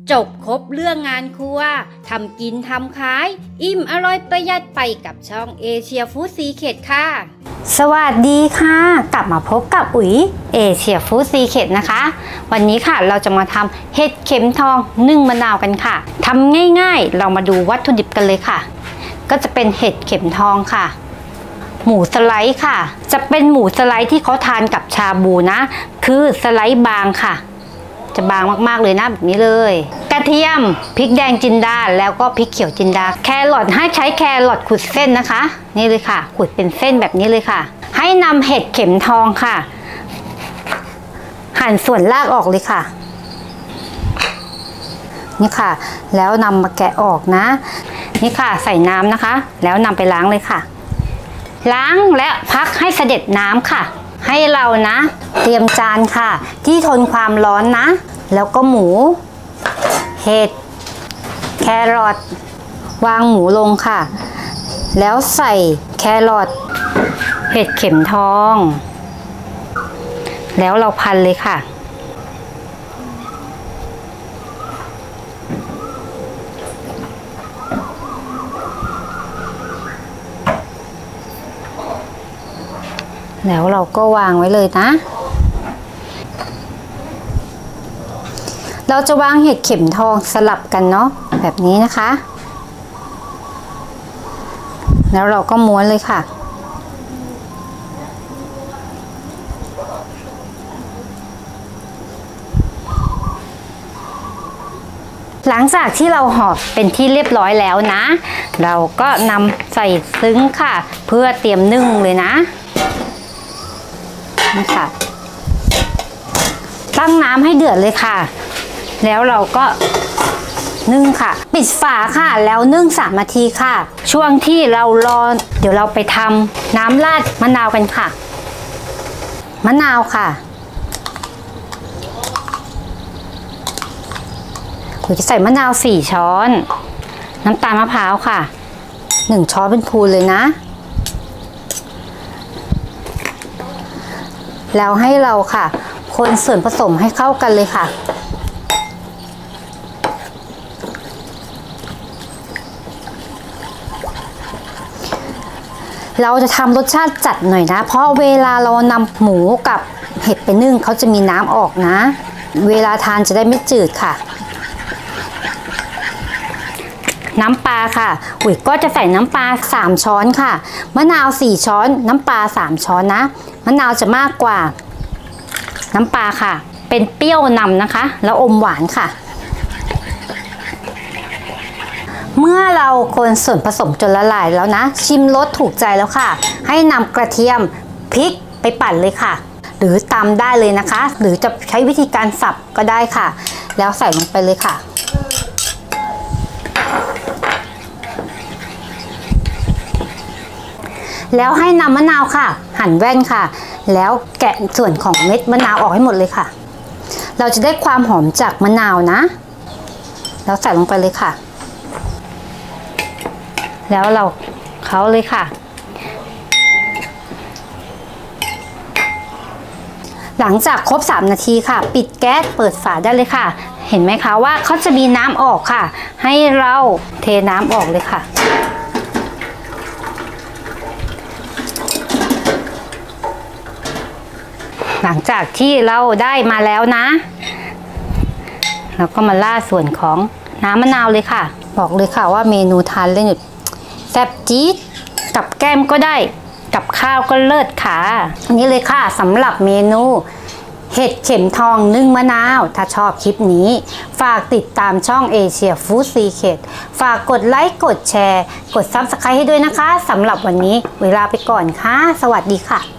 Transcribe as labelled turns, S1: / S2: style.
S1: จบครบเรื่องงานครัวทำกินทำขายอิ่มอร่อยประหยัดไปกับช่องเอเชียฟู้ดซีเคร็ตค่ะสวัสดีค่ะกลับมาพบกับอุ๋ยเอเชียฟู้ดซีเคร็ตนะคะวันนี้ค่ะเราจะมาทำเห็ดเข็มทองนึ่งมะนาวกันค่ะทำง่ายๆเรามาดูวัตถุดิบกันเลยค่ะก็จะเป็นเห็ดเข็มทองค่ะหมูสไลด์ค่ะจะเป็นหมูสไลด์ที่เขาทานกับชาบูนะคือสไลด์บางค่ะจะบางมากๆเลยนะแบบนี้เลยกระเทียมพริกแดงจินดาแล้วก็พริกเขียวจินดาแครอทให้ใช้แครอทขูดเส้นนะคะนี่เลยค่ะขูดเป็นเส้นแบบนี้เลยค่ะให้นำเห็ดเข็มทองค่ะหั่นส่วนรากออกเลยค่ะนี่ค่ะแล้วนำมาแกะออกนะนี่ค่ะใส่น้ำนะคะแล้วนำไปล้างเลยค่ะล้างและพักให้เสด็จน้ำค่ะให้เรานะเตรียมจานค่ะที่ทนความร้อนนะแล้วก็หมูเห็ดแครอทวางหมูลงค่ะแล้วใส่แครอทเห็ดเข็มทองแล้วเราพันเลยค่ะแล้วเราก็วางไว้เลยนะเราจะวางเห็ดเข็มทองสลับกันเนาะแบบนี้นะคะแล้วเราก็ม้วนเลยค่ะหลังจากที่เราห่อเป็นที่เรียบร้อยแล้วนะเราก็นำใส่ซึ้งค่ะเพื่อเตรียมนึ่งเลยนะนี่ค่ะตั้งน้ำให้เดือดเลยค่ะแล้วเราก็นึ่งค่ะปิดฝาค่ะแล้วนึ่ง3 นาทีค่ะช่วงที่เรารอเดี๋ยวเราไปทำน้ำราดมะนาวกันค่ะมะนาวค่ะเราจะใส่มะนาว4 ช้อนน้ำตาลมะพร้าวค่ะ1 ช้อนเป็นพูนเลยนะแล้วให้เราค่ะคนส่วนผสมให้เข้ากันเลยค่ะเราจะทำรสชาติจัดหน่อยนะเพราะเวลาเรานำหมูกับเห็ดไปนึ่งเขาจะมีน้ำออกนะเวลาทานจะได้ไม่จืดค่ะน้ำปลาค่ะอุ๋ยก็จะใส่น้ำปลา3 ช้อนค่ะมะนาว4 ช้อนน้ำปลา3 ช้อนนะมะนาวจะมากกว่าน้ำปลาค่ะเป็นเปรี้ยวนำนะคะแล้วอมหวานค่ะเมื่อเราคนส่วนผสมจนละลายแล้วนะชิมรสถูกใจแล้วค่ะให้นำกระเทียมพริกไปปั่นเลยค่ะหรือตำได้เลยนะคะหรือจะใช้วิธีการสับก็ได้ค่ะแล้วใส่ลงไปเลยค่ะแล้วให้นำมะนาวค่ะหั่นแว่นค่ะแล้วแกะส่วนของเม็ดมะนาวออกให้หมดเลยค่ะเราจะได้ความหอมจากมะนาวนะแล้วใส่ลงไปเลยค่ะแล้วเราเคล้าเลยค่ะหลังจากครบ3 นาทีค่ะปิดแก๊สเปิดฝาได้เลยค่ะเห็นไหมคะว่าเขาจะมีน้ำออกค่ะให้เราเทน้ำออกเลยค่ะหลังจากที่เราได้มาแล้วนะเราก็มาราดส่วนของน้ำมะนาวเลยค่ะบอกเลยค่ะว่าเมนูทานเล่นแซ่บจี๊ดกับแก้มก็ได้กับข้าวก็เลิศค่ะอันนี้เลยค่ะสำหรับเมนูเห็ดเข็มทองนึ่งมะนาวถ้าชอบคลิปนี้ฝากติดตามช่องเอเชียฟู้ดซีเคร็ตฝากกดไลค์กดแชร์กดซับสไครต์ให้ด้วยนะคะสำหรับวันนี้เวลาไปก่อนค่ะสวัสดีค่ะ